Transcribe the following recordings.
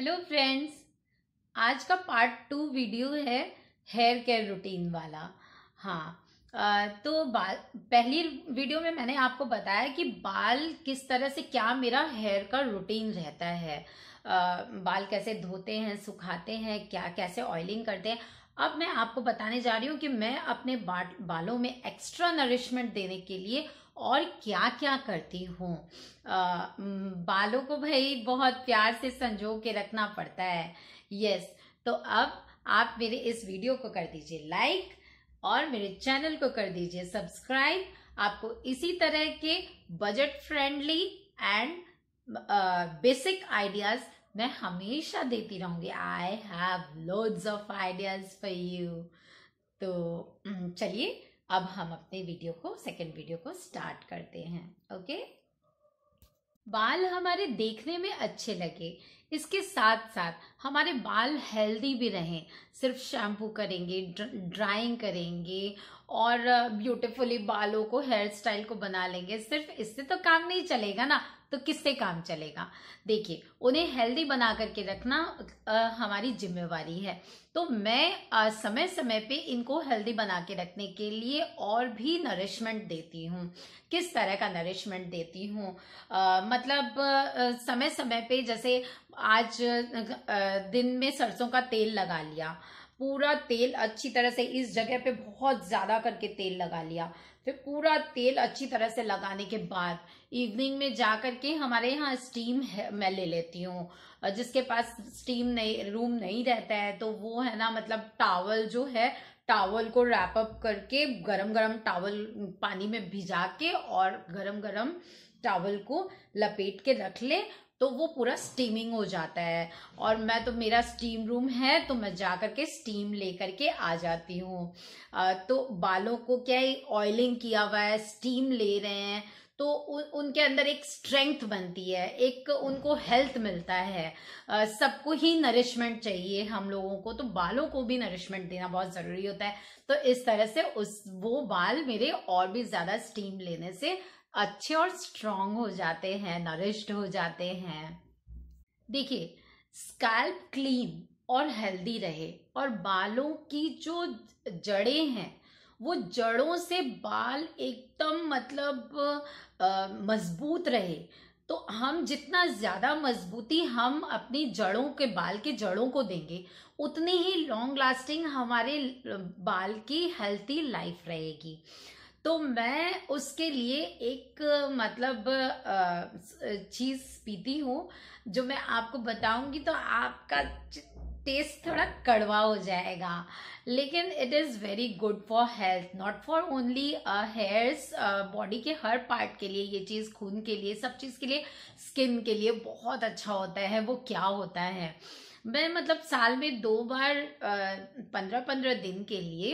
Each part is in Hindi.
हेलो फ्रेंड्स, आज का पार्ट 2 वीडियो है हेयर केयर रूटीन वाला। हाँ, तो पहली वीडियो में मैंने आपको बताया कि बाल किस तरह से, क्या मेरा हेयर का रूटीन रहता है। बाल कैसे धोते हैं, सुखाते हैं, क्या कैसे ऑयलिंग करते हैं। अब मैं आपको बताने जा रही हूँ कि मैं अपने बालों में एक्स्ट्रा नरिशमेंट देने के लिए और क्या क्या करती हूँ। बालों को भाई बहुत प्यार से संजो के रखना पड़ता है। यस, तो अब आप मेरे इस वीडियो को कर दीजिए लाइक और मेरे चैनल को कर दीजिए सब्सक्राइब। आपको इसी तरह के budget friendly and basic ideas मैं हमेशा देती रहूंगी। I have loads of ideas for you. तो चलिए अब हम अपने सेकेंड वीडियो को स्टार्ट करते हैं। ओके, बाल हमारे देखने में अच्छे लगे, इसके साथ साथ हमारे बाल हेल्दी भी रहें। सिर्फ शैम्पू करेंगे, ड्राइंग करेंगे और ब्यूटीफुली बालों को, हेयर स्टाइल को बना लेंगे, सिर्फ इससे तो काम नहीं चलेगा ना। तो किससे काम चलेगा? देखिए, उन्हें हेल्दी बना करके रखना हमारी जिम्मेवारी है। तो मैं समय समय पे इनको हेल्दी बना के रखने के लिए और भी नरिशमेंट देती हूँ। किस तरह का नरिशमेंट देती हूँ? मतलब समय समय पे, जैसे आज दिन में सरसों का तेल लगा लिया, पूरा तेल अच्छी तरह से इस जगह पे बहुत ज्यादा करके तेल लगा लिया। फिर पूरा तेल अच्छी तरह से लगाने के बाद इवनिंग में जा करके हमारे यहाँ स्टीम मैं ले लेती हूँ। जिसके पास स्टीम नहीं, रूम नहीं रहता है, तो वो है ना, मतलब टावल जो है, टावल को रैप अप करके गरम गरम टावल पानी में भिजा के और गरम गरम टावल को लपेट के रख ले, तो वो पूरा स्टीमिंग हो जाता है। और मैं तो, मेरा स्टीम रूम है, तो मैं जा करके स्टीम ले करके आ जाती हूँ। तो बालों को क्या है, ऑयलिंग किया हुआ है, स्टीम ले रहे हैं, तो उनके अंदर एक स्ट्रेंथ बनती है, एक उनको हेल्थ मिलता है। सबको ही नरिशमेंट चाहिए हम लोगों को, तो बालों को भी नरिशमेंट देना बहुत जरूरी होता है। तो इस तरह से वो बाल मेरे और भी ज्यादा स्टीम लेने से अच्छे और स्ट्रांग हो जाते हैं, नरिश्ड हो जाते हैं। देखिए, स्कैल्प क्लीन और हेल्दी रहे और बालों की जो जड़ें हैं, वो जड़ों से बाल एकदम मतलब मजबूत रहे, तो हम जितना ज्यादा मजबूती हम अपनी जड़ों के, बाल के जड़ों को देंगे, उतनी ही लॉन्ग लास्टिंग हमारे बाल की हेल्थी लाइफ रहेगी। तो मैं उसके लिए एक मतलब चीज पीती हूँ, जो मैं आपको बताऊंगी तो आपका टेस्ट थोड़ा कड़वा हो जाएगा, लेकिन it is very good for health, not for only hairs, body के हर पार्ट के लिए ये चीज, खून के लिए, सब चीज के लिए, स्किन के लिए बहुत अच्छा होता है। वो क्या होता है, मैं मतलब साल में 2 बार 15-15 दिन के लिए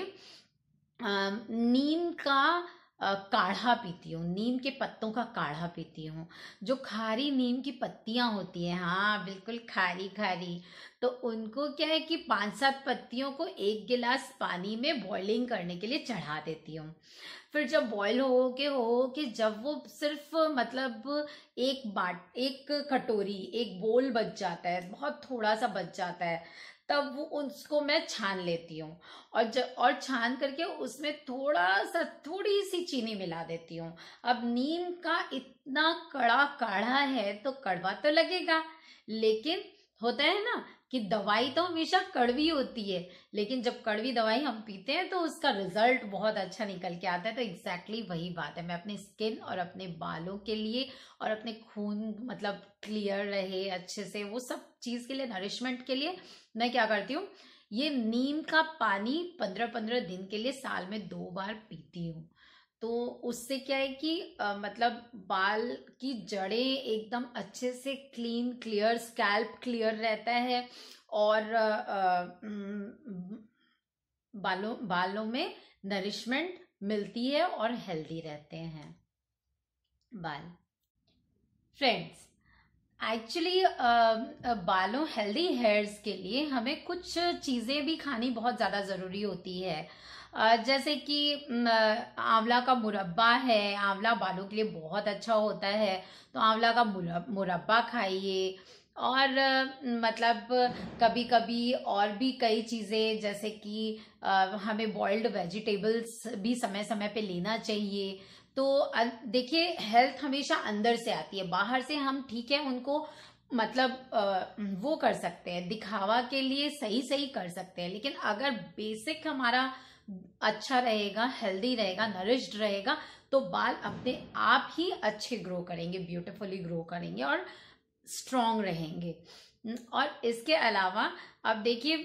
नीम का काढ़ा पीती हूँ। नीम के पत्तों का काढ़ा पीती हूँ। जो खारी नीम की पत्तियां होती हैं, हाँ बिल्कुल खारी खारी, तो उनको क्या है कि 5-7 पत्तियों को 1 गिलास पानी में बॉइलिंग करने के लिए चढ़ा देती हूँ। फिर जब बॉईल हो के जब वो सिर्फ मतलब एक कटोरी, एक बोल बच जाता है, बहुत थोड़ा सा बच जाता है, तब वो उसको मैं छान लेती हूँ। और छान करके उसमें थोड़ी सी चीनी मिला देती हूँ। अब नीम का इतना कड़ा काढ़ा है तो कड़वा तो लगेगा, लेकिन होता है ना कि दवाई तो हमेशा कड़वी होती है, लेकिन जब कड़वी दवाई हम पीते हैं तो उसका रिजल्ट बहुत अच्छा निकल के आता है। तो एग्जैक्टली वही बात है, मैं अपनी स्किन और अपने बालों के लिए और अपने खून मतलब क्लियर रहे अच्छे से, वो सब चीज के लिए, नरिशमेंट के लिए मैं क्या करती हूँ, ये नीम का पानी 15-15 दिन के लिए साल में 2 बार पीती हूँ। तो उससे क्या है कि मतलब बाल की जड़ें एकदम अच्छे से क्लीन, क्लियर, स्कैल्प क्लियर रहता है और बालों में नरिशमेंट मिलती है और हेल्दी रहते हैं बाल। फ्रेंड्स, एक्चुअली बालों, हेल्दी हेयर्स के लिए हमें कुछ चीजें भी खानी बहुत ज्यादा जरूरी होती है। जैसे कि आंवला का मुरब्बा है, आंवला बालों के लिए बहुत अच्छा होता है, तो आंवला का मुरब्बा खाइए। और मतलब कभी कभी और भी कई चीज़ें, जैसे कि हमें बॉइल्ड वेजिटेबल्स भी समय समय पे लेना चाहिए। तो देखिए, हेल्थ हमेशा अंदर से आती है, बाहर से हम ठीक है उनको मतलब वो कर सकते हैं, दिखावा के लिए सही सही कर सकते हैं, लेकिन अगर बेसिक हमारा अच्छा रहेगा, हेल्दी रहेगा, नरिश्ड रहेगा, तो बाल अपने आप ही अच्छे ग्रो करेंगे, ब्यूटीफुली ग्रो करेंगे और स्ट्रॉन्ग रहेंगे। और इसके अलावा अब देखिए,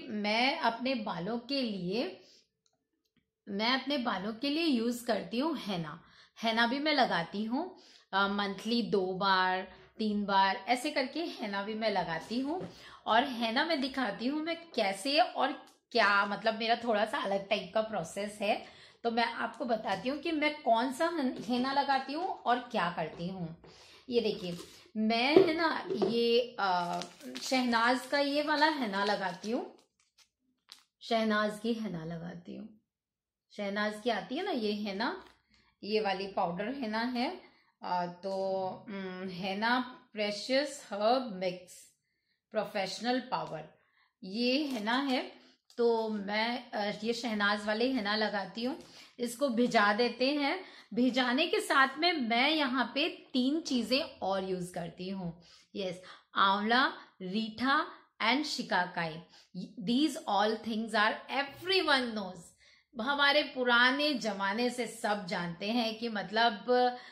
मैं अपने बालों के लिए यूज करती हूँ हेना। हेना भी मैं लगाती हूँ, मंथली 2 बार 3 बार ऐसे करके हेना भी मैं लगाती हूँ। और हेना मैं दिखाती हूँ मैं कैसे और क्या, मतलब मेरा थोड़ा सा अलग टाइप का प्रोसेस है। तो मैं आपको बताती हूँ कि मैं कौन सा हेना लगाती हूँ और क्या करती हूँ। ये देखिए, मैं है ना ये शहनाज का ये वाला हेना लगाती हूँ। शहनाज की हेना लगाती हूँ। शहनाज की आती है ना ये हेना, ये वाली पाउडर हेना है। तो henna precious herb mix professional power, ये हेना है। तो मैं ये शहनाज वाले हेना लगाती हूँ। इसको भिजा देते हैं। भिजाने के साथ में मैं यहाँ पे 3 चीजें और यूज करती हूँ। Yes, amla, reetha and shikakai. These all things are everyone knows. हमारे पुराने जमाने से सब जानते हैं कि मतलब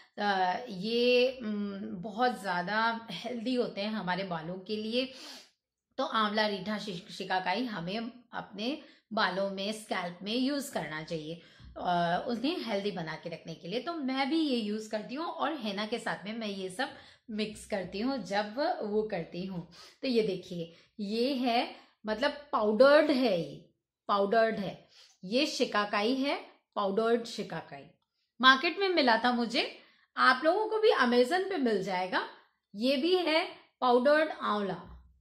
ये बहुत ज्यादा हेल्दी होते हैं हमारे बालों के लिए। तो आंवला, रीठा, शिकाकाई हमें अपने बालों में, स्कैल्प में यूज करना चाहिए उन्हें हेल्दी बना के रखने के लिए। तो मैं भी ये यूज करती हूँ और हेना के साथ में मैं ये सब मिक्स करती हूँ जब वो करती हूँ। तो ये देखिए, ये है मतलब पाउडर्ड है, ये पाउडर्ड है, ये शिकाकाई है, पाउडर्ड शिकाकाई। मार्केट में मिला था मुझे, आप लोगों को भी अमेजन पे मिल जाएगा। ये भी है पाउडर्ड आंवला,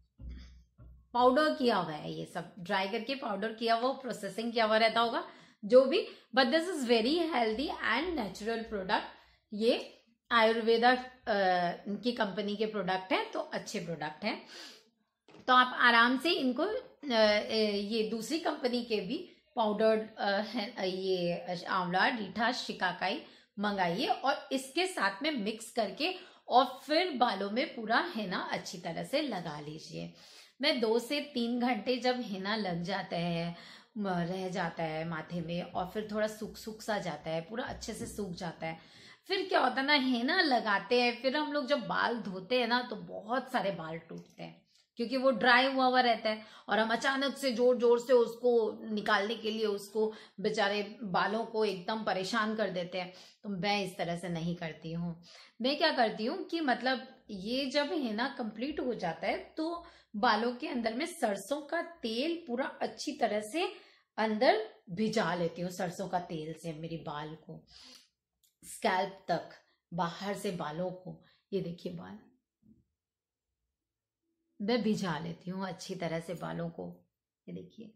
पाउडर किया हुआ है, ये सब ड्राई करके पाउडर किया हुआ, प्रोसेसिंग किया हुआ रहता होगा जो भी, but this is very healthy and natural product. ये आयुर्वेदा की कंपनी के प्रोडक्ट है, तो अच्छे प्रोडक्ट हैं। तो आप आराम से इनको ये दूसरी कंपनी के भी पाउडर्ड ये आंवला, रीठा, शिकाकाई मंगाइए और इसके साथ में मिक्स करके और फिर बालों में पूरा हेना अच्छी तरह से लगा लीजिए। मैं 2 से 3 घंटे जब हेना लग जाता है, रह जाता है माथे में, और फिर थोड़ा सूख सा जाता है, पूरा अच्छे से सूख जाता है, फिर क्या होता है ना, हेना लगाते हैं, फिर हम लोग जब बाल धोते हैं ना तो बहुत सारे बाल टूटते हैं, क्योंकि वो ड्राई हुआ हुआ रहता है और हम अचानक से जोर जोर से उसको निकालने के लिए उसको बेचारे बालों को एकदम परेशान कर देते हैं। तो मैं इस तरह से नहीं करती हूँ। मैं क्या करती हूँ कि मतलब ये जब हेना कंप्लीट हो जाता है तो बालों के अंदर में सरसों का तेल पूरा अच्छी तरह से अंदर भिजा लेती हूँ। सरसों का तेल से मेरी बाल को स्कैल्प तक, बाहर से बालों को, ये देखिए बाल मैं भिजा लेती हूँ अच्छी तरह से बालों को, ये देखिए।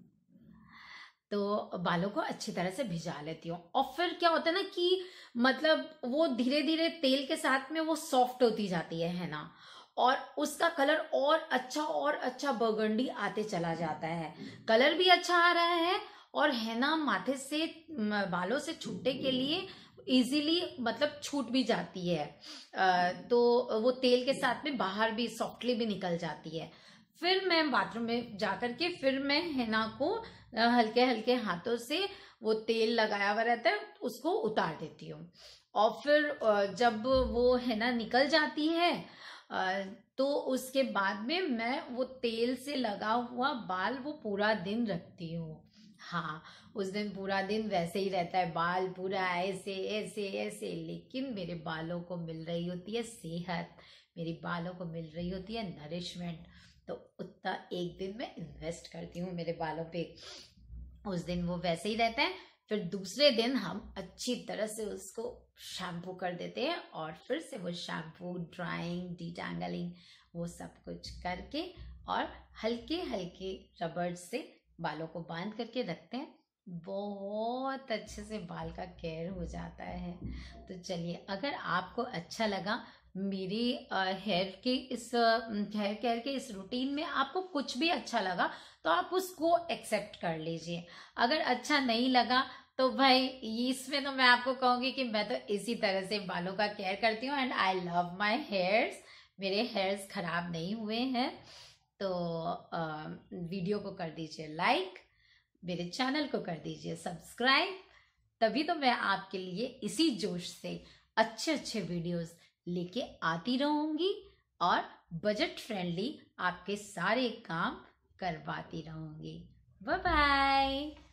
तो बालों को अच्छी तरह से भिजा लेती हूँ और फिर क्या होता है ना कि मतलब वो धीरे धीरे तेल के साथ में वो सॉफ्ट होती जाती है ना, और उसका कलर और अच्छा बर्गंडी आते चला जाता है, कलर भी अच्छा आ रहा है और है ना माथे से बालों से छूटने के लिए इजीली मतलब छूट भी जाती है। तो वो तेल के साथ में बाहर भी सॉफ्टली भी निकल जाती है। फिर मैं बाथरूम में जाकर के फिर मैं हेना को हल्के हल्के हाथों से, वो तेल लगाया हुआ रहता है उसको उतार देती हूँ, और फिर जब वो हेना निकल जाती है तो उसके बाद में मैं वो तेल से लगा हुआ बाल वो पूरा दिन रखती हूँ। हाँ, उस दिन पूरा दिन वैसे ही रहता है, बाल पूरा ऐसे ऐसे ऐसे, लेकिन मेरे बालों को मिल रही होती है सेहत, मेरी बालों को मिल रही होती है नरिशमेंट। तो उतना एक दिन मैं इन्वेस्ट करती हूँ मेरे बालों पे। उस दिन वो वैसे ही रहता है, फिर दूसरे दिन हम अच्छी तरह से उसको शैम्पू कर देते हैं और फिर से वो शैम्पू, ड्राइंग, डिटैंगलिंग, वो सब कुछ करके और हल्के हल्के रबड़ से बालों को बांध करके रखते हैं। बहुत अच्छे से बाल का केयर हो जाता है। तो चलिए, अगर आपको अच्छा लगा मेरी हेयर केयर के इस रूटीन में आपको कुछ भी अच्छा लगा तो आप उसको एक्सेप्ट कर लीजिए। अगर अच्छा नहीं लगा तो भाई इसमें तो मैं आपको कहूंगी कि मैं तो इसी तरह से बालों का केयर करती हूँ, and I love my hairs. मेरे हेयर्स खराब नहीं हुए हैं। तो वीडियो को कर दीजिए लाइक, मेरे चैनल को कर दीजिए सब्सक्राइब, तभी तो मैं आपके लिए इसी जोश से अच्छे अच्छे वीडियोस लेके आती रहूंगी और बजट फ्रेंडली आपके सारे काम करवाती रहूंगी। Bye bye.